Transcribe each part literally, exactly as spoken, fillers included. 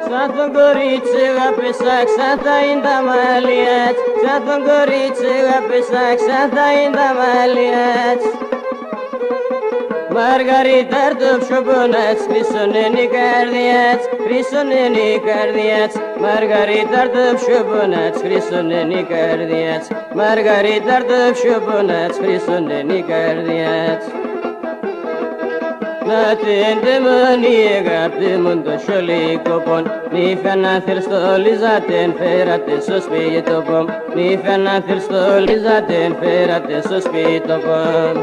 Σαν τον κορίτσι αγάπησα σαν τα είναι τα μαλλιά της. Σαν τον κορίτσι αγάπησα σαν τα είναι τα μαλλιά της. Μαργαρίτα το ψωπονά της, χρυσόν είναι η καρδιά της, χρυσόν είναι η καρδιά της. Μαργαρίτα το ψωπονά της, χρυσόν είναι η καρδιά της. Μαργαρίτα το ψωπονά της, χρυσόν είναι η καρδιά της. Να την τεμόνι αγάπη μου το σιολικό πον, νύφια να θέλεις το λιζάτεν φέρατε στο σπίτι πον, νύφια να θέλεις το λιζάτεν φέρατε στο σπίτι πον.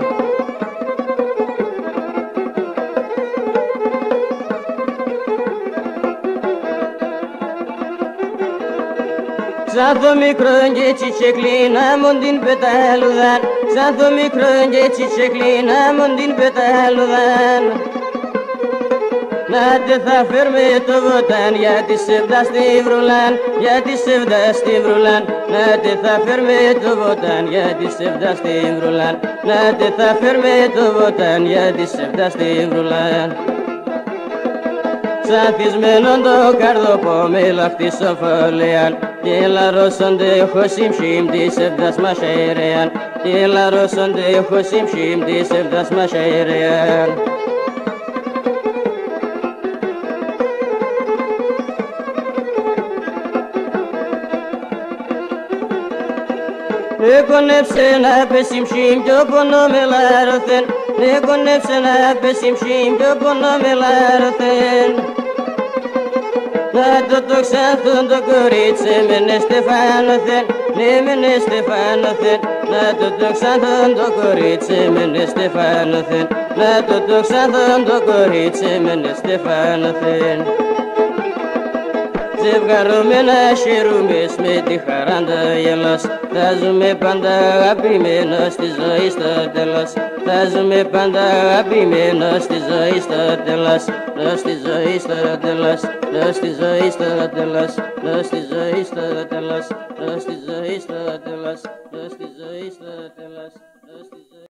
Σαν το μικρό και τσιτσεκλίνα μου την πεταλουδάν, σαν το μικρό και τσιτσεκλίνα μου την πεταλουδάν. Να τε θα φέρμε το βοτάν για τη σεβδά στη βρουλάν, για τη σεβδά στη βρουλάν. Να τε θα φέρμε το βοτάν για τη σεβδά στη βρουλάν, να τε θα φέρμε το βοτάν για τη σεβδά στη βρουλάν. Σαθισμένον το καρδοπό με λαχτή σοφολέαν, και λαρώσονται χωσιμ σιμ της εβδάς μαχαίρεαν, και λαρώσονται χωσιμ σιμ της εβδάς μαχαίρεαν. Εκονέψε να πέσιμ σιμ κι ο πόνο με λάρωθεν, εκονέψε να πέσιμ σιμ κι ο πόνο με λάρωθεν. Να το το ξανθούν το κορίτσι μενε στεφάνωθεν, ναι μενε στεφάνωθεν. Να το το ξανθούν το κορίτσι μενε στεφάνωθεν, να το το ξανθούν το κορίτσι μενε στεφάνωθεν. Ζευγαρωμένα χαιρούμες με τη χαρά τα γελάς, θα ζούμε πάντα αγαπημένος στη ζωή στο τέλος. Θα ζούμε πάντα αγαπημένος στη ζωή στο τέλος, στη ζωή στο τέλος, στη ζωή στο τέλος, στη ζωή στο τέλος, στη ζωή στο τέλος, στη ζωή στο τέλος.